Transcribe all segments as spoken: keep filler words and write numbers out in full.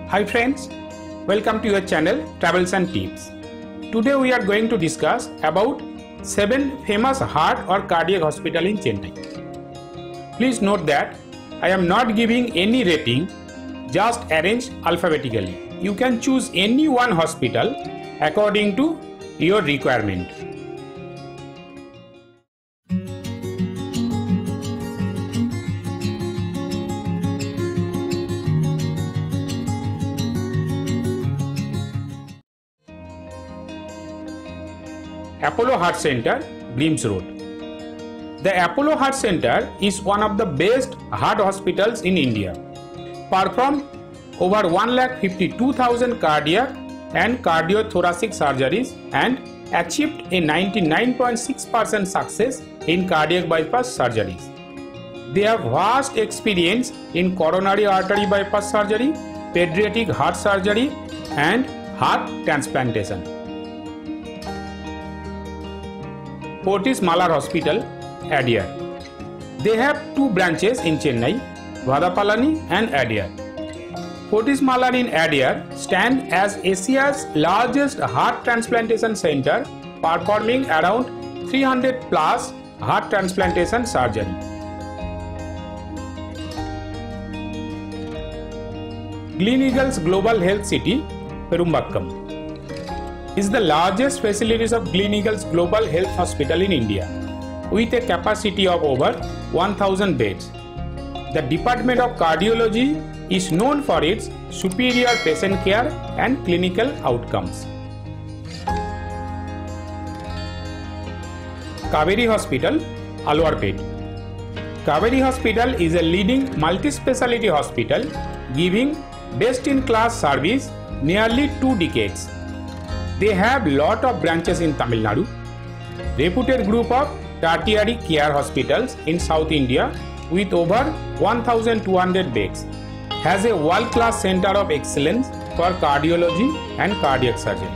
Hi friends, welcome to your channel Travels and Tips. Today we are going to discuss about seven famous heart or cardiac hospital in Chennai. Please note that I am not giving any rating, just arranged alphabetically. You can choose any one hospital according to your requirement. Apollo Heart Center, Grimm's Road. The Apollo Heart Center is one of the best heart hospitals in India. Performed over one lakh fifty-two thousand cardiac and cardiothoracic surgeries and achieved a ninety-nine point six percent success in cardiac bypass surgeries. They have vast experience in coronary artery bypass surgery, pediatric heart surgery, and heart transplantation. Fortis Malar Hospital, Adyar. They have two branches in Chennai, Vadapalani and Adyar. Fortis Malar in Adyar stand as Asia's largest heart transplantation center, performing around three hundred plus heart transplantation surgery. Gleneagles Global Health City, Perumbakkam is the largest facilities of Gleneagles Global Health Hospital in India, with a capacity of over one thousand beds. The Department of Cardiology is known for its superior patient care and clinical outcomes. Kaveri Hospital, Alwarpet. Kaveri Hospital is a leading multi-speciality hospital giving best-in-class service nearly two decades. They have lot of branches in Tamil Nadu, reputed group of tertiary care hospitals in South India with over one thousand two hundred beds, has a world-class center of excellence for cardiology and cardiac surgery.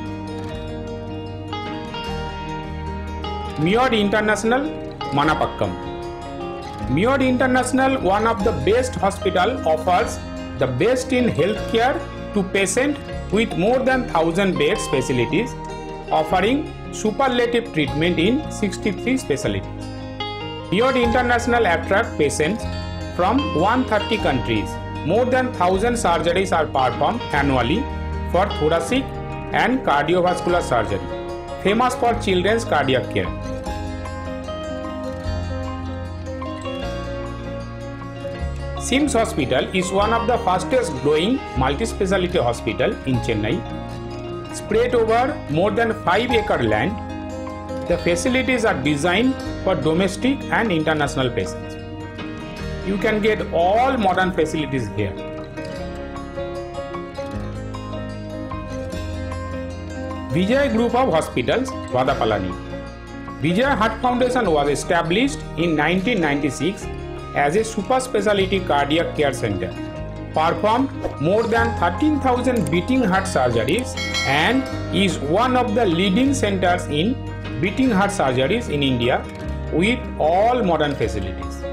Meod International, Manapakkam. Meod International, one of the best hospital, offers the best in healthcare to patients with more than one thousand beds facilities, offering superlative treatment in sixty-three specialties. Meod International attracts patients from one hundred thirty countries. More than one thousand surgeries are performed annually for thoracic and cardiovascular surgery, famous for children's cardiac care. SIMS Hospital is one of the fastest growing multi-speciality hospital in Chennai. Spread over more than five acre land, the facilities are designed for domestic and international patients. You can get all modern facilities here. Vijay Group of Hospitals, Vadapalani. Vijay Heart Foundation was established in nineteen ninety-six as a super specialty cardiac care center, performed more than thirteen thousand beating heart surgeries and is one of the leading centers in beating heart surgeries in India with all modern facilities.